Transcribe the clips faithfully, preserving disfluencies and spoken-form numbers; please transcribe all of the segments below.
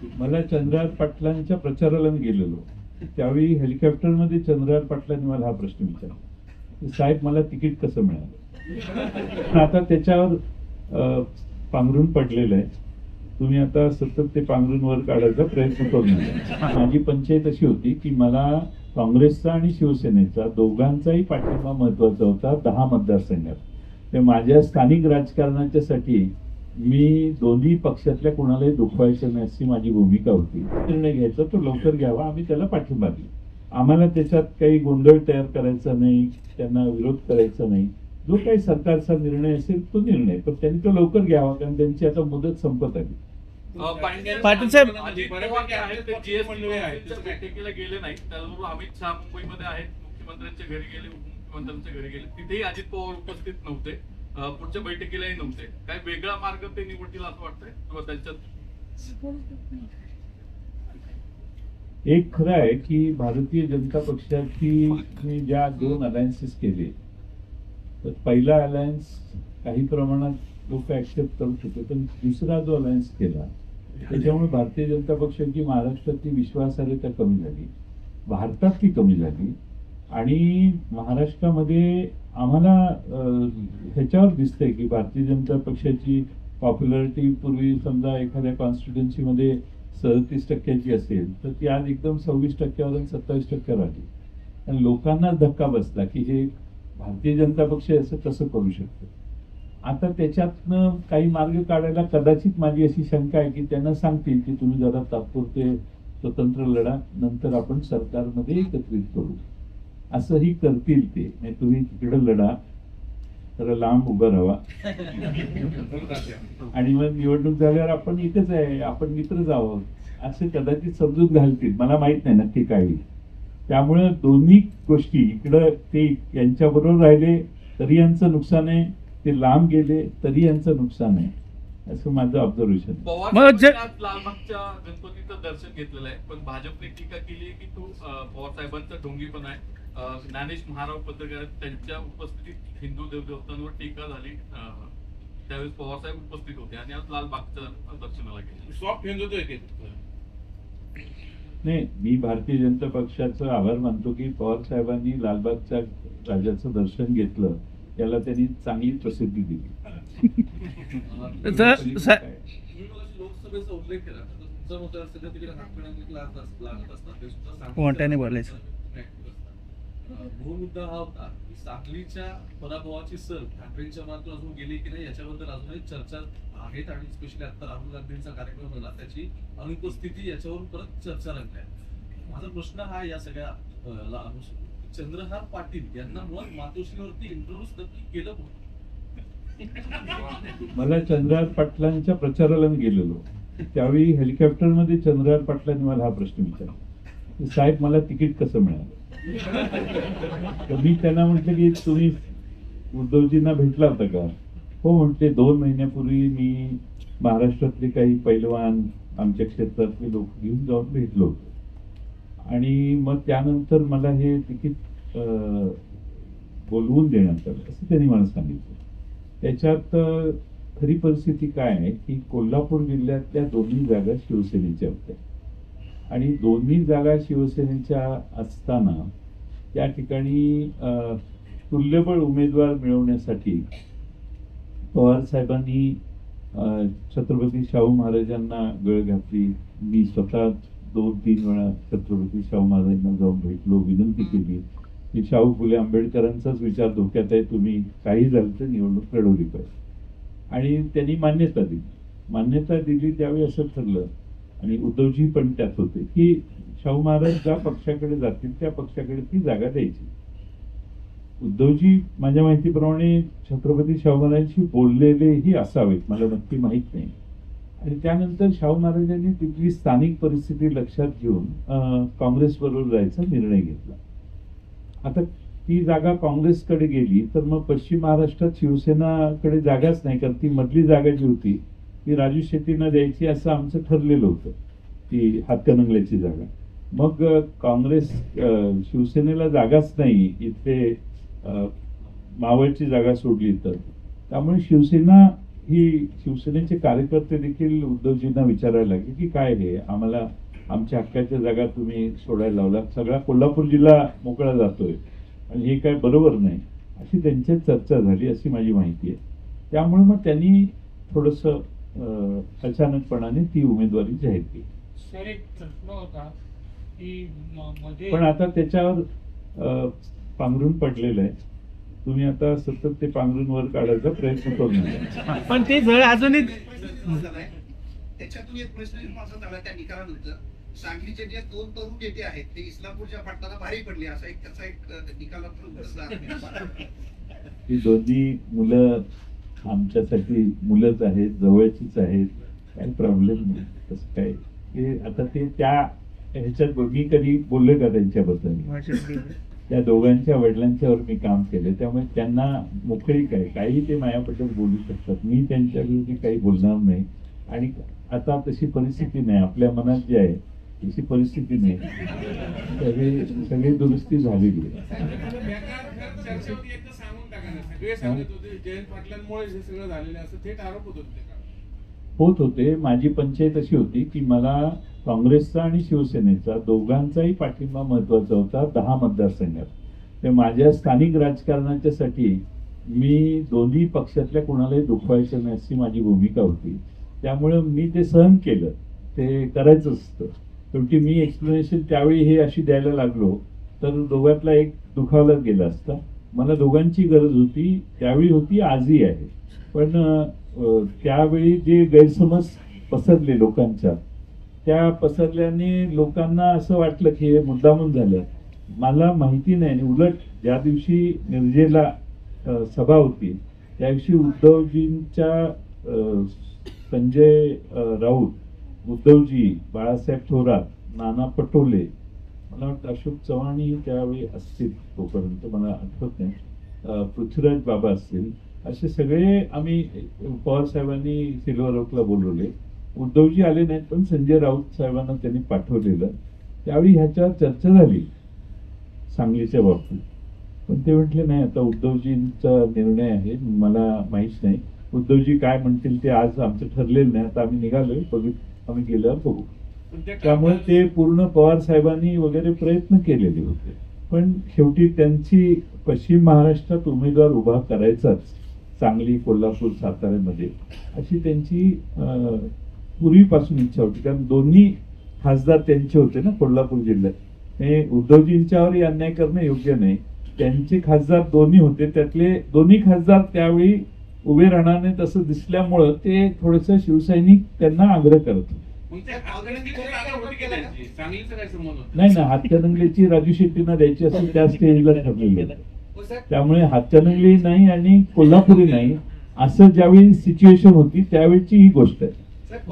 मला चंद्रहार पाटलांच्या प्रचाराला मी गेलेलो, त्यावेळी हेलिकॉप्टरमध्ये चंद्रहार पाटलांनी मला हा प्रश्न विचारला, साहेब मला तिकीट कसं मिळालं. आता त्याच्यावर पांघरून पडलेलं आहे, तुम्ही आता सतत ते पांघरून वर काढायचा प्रयत्न करू नका. माझी पंचायत अशी होती की मला काँग्रेसचा आणि शिवसेनेचा दोघांचाही पाठिंबा महत्वाचा होता दहा मतदारसंघात. ते माझ्या स्थानिक राजकारणाच्यासाठी मी दोन्ही पक्षातल्या कोणालाही दुखवायचं नाही अशी माझी भूमिका होती. निर्णय घ्यायचा तो लवकर घ्यावा, आम्ही त्याला पाठिंबा दिला. आम्हाला त्याच्यात काही गोंधळ तयार करायचा नाही, त्यांना विरोध करायचा नाही. जो काही सरकारचा निर्णय असेल तो निर्णय, पण त्यांनी तो लवकर घ्यावा, कारण त्यांची आता मुदत संपत आली. पाटील साहेब गेले नाही, त्याचबरोबर अमित शहा मुंबईमध्ये आहेत, मुख्यमंत्र्यांच्या घरी गेले, उपमुख्यमंत्र्यांच्या घरी गेले, तिथेही अजित पवार उपस्थित नव्हते, पुढच्या बैठकीलाही नव्हते. काय वेगळा मार्ग ते निवडतील असं वाटतंय किंवा त्यांच्यात? एक खरं आहे की भारतीय जनता पक्षाची ज्या दोन अलायन्सेस केले, तर पहिला अलायन्स काही प्रमाणात लोक ऍक्सेप्ट करत होते, पण दुसरा जो अलायन्स केला त्याच्यामुळे भारतीय जनता पक्षाची महाराष्ट्रातली विश्वासार्हता कमी झाली, भारतातली कमी झाली. आणि महाराष्ट्रामध्ये आम्हाला ह्याच्यावर दिसतंय की भारतीय जनता पक्षाची पॉप्युलरिटी पूर्वी समजा एखाद्या कॉन्स्टिट्युन्सीमध्ये सदतीस टक्क्याची असेल तर ती आज एकदम सव्वीस टक्क्यावरून सत्तावीस टक्क्यावर आली. आणि लोकांना धक्का बसला की हे भारतीय जनता पक्ष असं कसं करू शकतो. आता त्याच्यातनं काही मार्ग काढायला कदाचित माझी अशी शंका आहे की त्यांना सांगतील की तुम्ही जरा तात्पुरते स्वतंत्र लढा, नंतर आपण सरकारमध्ये एकत्रित करू, असंही करतील ते. नाही तुम्ही तिकडे लढा, तर लांब उभं राहा आणि मग निवडणूक झाल्यावर आपण इथेच आहे, आपण मित्रच आहोत, असे कदाचित समजूत घालतील. मला माहित नाही नक्की काय होईल. त्यामुळे दोन्ही गोष्टी, इकडं ते यांच्याबरोबर राहिले तरी यांचं नुकसान आहे, ते लांब गेले तरी यांचं नुकसान आहे, असं माझं ऑब्झर्वेशन. लालबागच्या गणपतीचं दर्शन घेतलेलं आहे, पण भाजपने टीका केली की तो पवार साहेबांचा ढोंगी पण आहे. ज्ञानेश महाराव पत्रकार त्यांच्या उपस्थितीत हिंदू देवदेवतांवर टीका झाली, त्यावेळेस पवार साहेब उपस्थित होते आणि आज लालबागच्या दर्शनाला गेले. सॉफ्ट हिंदू नाही, मी भारतीय जनता पक्षाचा आभार मानतो की पवार साहेबांनी लालबागच्या राजाचं दर्शन घेतलं, त्याला त्यांनी चांगली प्रसिद्धी दिली. लोकसभेचा उल्लेख केला, वाटाणे बोलायचं मुद्दा हा होता की सांगलीच्या पराभवाची सर ठाकरेंच्या मार्गातून अजून गेली की नाही याच्याबद्दल अजूनही चर्चा आहेत. आणि स्पेशली आता राहुल गांधींचा कार्यक्रम झाला, त्याची अनुपस्थिती याच्यावरून परत चर्चा रंगल्या. माझा प्रश्न हा या सगळ्या चंद्रहार पाटील यांना मुळात मातोश्रीवरती इंट्रोड्यूस नक्की केलं कोण? मला चंद्रहार पाटलांच्या प्रचाराला मी गेलेलो, त्यावेळी हेलिकॉप्टरमध्ये चंद्रहार पाटलांनी मला हा प्रश्न विचारला, साहेब मला तिकीट कसं मिळालं. तर मी त्यांना म्हटलं की तुम्ही उद्धवजींना भेटला होता का. हो म्हटले, दोन महिन्यापूर्वी मी महाराष्ट्रातले काही पैलवान आमच्या क्षेत्रातले लोक घेऊन जाऊन भेटलो होतो, आणि मग त्यानंतर मला हे तिकीट बोलवून देण्यात आलं असं त्यांनी मला सांगितलं. त्याच्यात खरी परिस्थिती काय आहे की कोल्हापूर जिल्ह्यातल्या दोन्ही जागा शिवसेनेच्या होत्या, आणि दोन्ही जागा शिवसेनेच्या असताना त्या ठिकाणी तुल्यबळ उमेदवार मिळवण्यासाठी पवार साहेबांनी छत्रपती शाहू महाराजांना गळ घातली. मी स्वतः दोन तीन वेळा छत्रपती शाहू महाराजांना जाऊन भेटलो, विनंती केली की शाहू फुले आंबेडकरांचाच विचार धोक्यात आहे, तुम्ही काही झालं तर निवडणूक लढवली पाहिजे. आणि त्यांनी मान्यता दिली. मान्यता दिली त्यावेळी असं ठरलं, आणि उद्धवजी पण त्यात होते, की शाहू महाराज ज्या पक्षाकडे जातील त्या पक्षाकडे ती जागा द्यायची. उद्धवजी माझ्या माहितीप्रमाणे छत्रपती शाहू महाराजांशी बोललेलेही असावेत, मला नक्की माहित नाही. आणि त्यानंतर शाहू महाराजांनी तिथली स्थानिक परिस्थिती लक्षात घेऊन काँग्रेस बरोबर जायचा निर्णय घेतला. आता ती जागा काँग्रेसकडे गेली तर मग पश्चिम महाराष्ट्रात शिवसेनाकडे जागाच नाही, कारण ती मधली जागा जी होती ती राजू शेट्टींना द्यायची असं आमचं ठरलेलं होतं, ती हातकणंगल्याची जागा. मग काँग्रेस शिवसेनेला जागाच नाही, इथे मावळची जागा सोडली तर त्यामुळे शिवसेना ही शिवसेनेचे कार्यकर्ते देखील उद्धवजींना विचारायला लागले की काय हे आम्हाला आमच्या हक्काच्या जागा तुम्ही सोडायला लावला, सगळा कोल्हापूर जिल्हा मोकळा जातोय आणि हे काय बरोबर नाही, अशी त्यांच्यात चर्चा झाली अशी माझी माहिती आहे. त्यामुळे मग त्यांनी थोडस अचानकपणाने ती उमेदवारी जाहीर केली. सर एक प्रश्न होता की म- मध्ये पण आता त्याच्यावर अ, पांघरून पडलेलं आहे. तुम्ही आता सतत ते पांघरून वर काढायचा प्रयत्न करू नका. पण ते जळ अजूनही त्याच्यातून एक प्रश्न निर्माण झाला त्या निकालानंतर, सांगलीचे जे दोन तरुण नेते आहेत ते इस्लामपूरच्या फाटताना भारी पडले, असा एक त्याचा एक अ, निकालातून उतरला. ही दोन्ही मुलं आमच्यासाठी मुलंच आहेत, जवळचीच आहेत, काही प्रॉब्लेम नाही तसं काय. हे आता ते त्या ह्याच्यात मी कधी बोलले का त्यांच्याबद्दल? त्या दोघांच्या वडिलांच्यावर मी काम केलं, त्यामुळे त्यांना मोकळीक आहे, काही ते माझ्याबद्दल बोलू शकतात, मी त्यांच्या विरुद्ध काही बोलणार नाही. आणि आता तशी परिस्थिती नाही, आपल्या मनात जे आहे तशी परिस्थिती नाही, सगळी सगळी दुरुस्ती झालेली आहे. चर्चेवरती एकदा सांगून टाका ना. सगळे सांगत होते जयंत पाटलांमुळे हे सगळं झालेलं आहे, असं थेट आरोप होत होते. होत होते. माझी पंचायत अशी होती की मला काँग्रेसचा आणि शिवसेनेचा दोघांचाही पाठिंबा महत्वाचा होता दहा मतदारसंघात. ते माझ्या स्थानिक राजकारणाच्यासाठी मी दोन्ही पक्षातल्या कोणालाही दुखवायचं नाही अशी माझी भूमिका होती. त्यामुळे मी ते सहन केलं, ते करायचं असतं. शेवटी मी एक्सप्लेनेशन त्यावेळी हे अशी द्यायला लागलो तर दोघातला एक दुखावला गेला असता. मला दोघांची गरज होती, त्यावेळी होती, आजही आहे. पण अं, त्यावेळी जे गैरसमज पसरले लोकांच्या, त्या पसरल्याने लोकांना असं वाटलं की हे मुद्दामून झालं. मला माहिती नाही. आणि उलट ज्या दिवशी निर्जेला अं, सभा होती त्या दिवशी उद्धवजींच्या अं, संजय अं, राऊत, उद्धवजी, बाळासाहेब थोरात, नाना पटोले, मला वाटतं अशोक चव्हाणही त्यावेळी असतील, तोपर्यंत मला आठवत नाही, अं, पृथ्वीराज बाबा असतील, असे सगळे आम्ही पवार साहेबांनी सिल्वर ओकला बोलवले. उद्धवजी आले नाहीत, पण संजय राऊत साहेबांना त्यांनी पाठवलेलं. त्यावेळी ह्याच्यावर चर्चा झाली सांगलीच्या बाबतीत, पण ते म्हटले नाही, आता उद्धवजींचा निर्णय आहे, मला माहीत नाही, उद्धवजी काय म्हणतील ते आज आमचं ठरलेलं नाही, आता आम्ही निघालोय, बघू, आम्ही गेल्यावर बघू. त्यामुळे ते पूर्ण पवार साहेबांनी वगैरे प्रयत्न केलेले होते. पण शेवटी त्यांची पश्चिम महाराष्ट्रात उमेदवार उभा करायचाच, सांगली, कोल्हापूर, साताऱ्यामध्ये, अशी त्यांची अं, पूर्वीपासून इच्छा होती. कारण दोन्ही खासदार त्यांचे होते ना कोल्हापूर जिल्ह्यात. हे उद्धवजींच्यावरही अन्याय करणं योग्य नाही. त्यांचे खासदार दोन्ही होते, त्यातले दोन्ही खासदार त्यावेळी उभे राहणार नाहीत असं दिसल्यामुळं ते थोडंसं शिवसैनिक त्यांना आग्रह करत होते. नाही ना, हातकणंगलेची राजू शेट्टींना द्यायची असेल त्या स्टेजला ठरलेलं. त्यामुळे हातकणंगले नाही आणि कोल्हापुरी नाही असं ज्यावेळी सिच्युएशन होती त्यावेळीची ही गोष्ट आहे.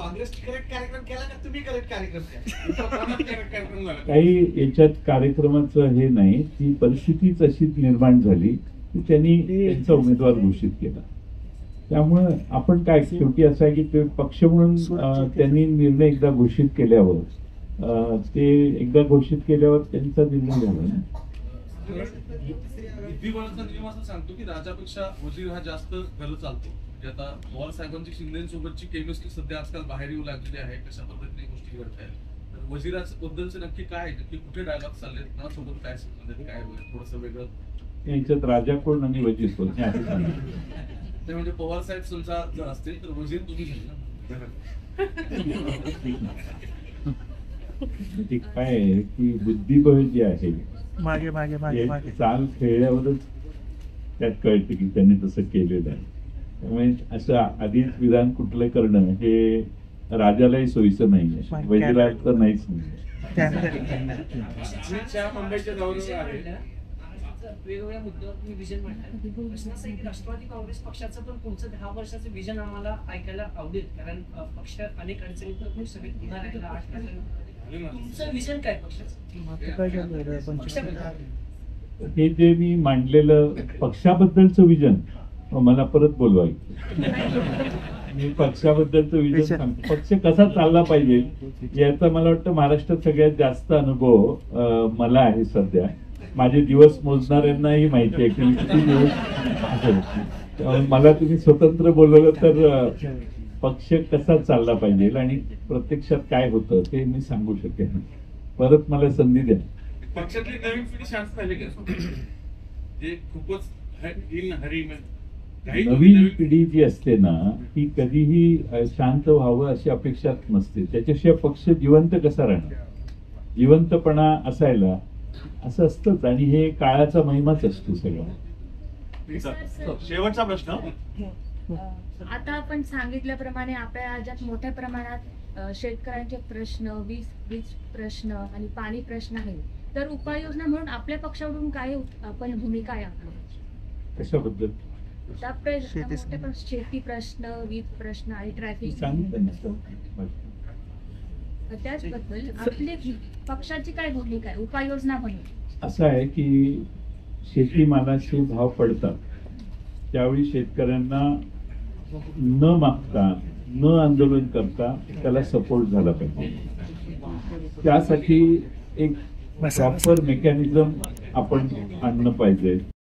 काही याच्यात कार्यक्रमाचं हे नाही, ती परिस्थितीच अशी निर्माण झाली की त्यांनी त्यांचा उमेदवार घोषित केला. त्यामुळं आपण काय, शेवटी असं आहे की ते पक्ष म्हणून अं, त्यांनी निर्णय एकदा घोषित केल्यावर अं, ते एकदा घोषित केल्यावर त्यांचा निर्णय झाला ना. बुद्धिबळाचा नियम असं सांगतो की राजापेक्षा वजीर हा जास्त घर चालतो. म्हणजे आता पवार साहेबांची शिंदेसोबतची केमिस्ट्री सध्या आजकाल बाहेर येऊ लागलेली आहे, कशा पद्धतीने गोष्टी घडत आहेत. तर वजिराचं बद्दलचं नक्की काय आहे, नक्की कुठे डायलॉग चालले, कोणासोबत काय संबंधित, काय होईल, थोडंसं वेगळं याच्यात राजा कोण आणि वजीर कोण हे आधी सांगा. ते म्हणजे पवार साहेब समजा जर असतील तर वजीर तुम्ही घेईल. ते काय आहे की बुद्धिबळ जे आहे मागे मागे मागे हे मागे चाल खेळल्यावरच त्यात कळते की त्यांनी तसं केलेलं आहे. त्यामुळे असं आधीच विधान कुठलं करणं हे राजालाही सोयीचं नाहीये, वजिराला तर नाहीच नाही. मुंबईच्या दौऱ्यावर आले. वेगवेगळ्या मुद्द्यावर तुम्ही विजन मांडलं. प्रश्न असा आहे की राष्ट्रवादी काँग्रेस पक्षाचं पण पुढचं दहा वर्षाचं विजन आम्हाला ऐकायला आवडेल, कारण अ, पक्षात अनेक अडचणीत तुम्ही सगळे पुन्हा राहिला आठ वर्षांनी. तुमचं विजन काय पक्षाचं? पक्षाबद्दल हे जे मी मांडलेलं पक्षाबद्दलचं विजन मला परत बोलवायचं. मी पक्षाबद्दलचं विजन सांगतो. पक्ष कसा चालला पाहिजे याचा मला वाटतं महाराष्ट्रात सगळ्यात जास्त अनुभव अं, मला आहे सध्या. माझे दिवस मोजणाऱ्यांनाही माहिती आहे की मी किती दिवस असेल. त्यामुळे मला तुम्ही स्वतंत्र बोलवलं तर अं, पक्ष कसा चालला पाहिजे आणि प्रत्यक्षात काय होतं ते मी सांगू शकेन. परत मला संधी द्या. पक्षातली नवीन पिढी शांत झाली का? जे खूपच इन हरी काही नवीन पिढी जी असते ना ती कधीही अ, शांत व्हावं अशी अपेक्षा नसते. त्याच्याशिवाय पक्ष जिवंत कसा राहणार? जिवंतपणा असायला असं असतंच आणि हे काळाचा महिमाच असतो सगळा. शेवटचा प्रश्न. आता आपण सांगितल्याप्रमाणे आपल्या राज्यात मोठ्या प्रमाणात अ, शेतकऱ्यांचे प्रश्न, वीज वीज प्रश्न आणि पाणी प्रश्न आहे. तर उपाययोजना म्हणून आपल्या पक्षाकडून काय आपण भूमिका आहे आपली? कशाबद्दल त्या प्रश्न मोठे प्रश्न, शेती प्रश्न, वीज प्रश्न आणि मी ट्रॅफिक, सांगितलं ना. त्याचबद्दल आपली पक्षाची काय भूमिका आहे उपाययोजना म्हणून? असं आहे की शेतीमालाचे भाव पडतात त्यावेळी शेतकऱ्यांना न मागता न आंदोलन करता त्याला सपोर्ट झाला पाहिजे. त्यासाठी एक प्रॉपर मेकॅनिझम आपण आणलं पाहिजे.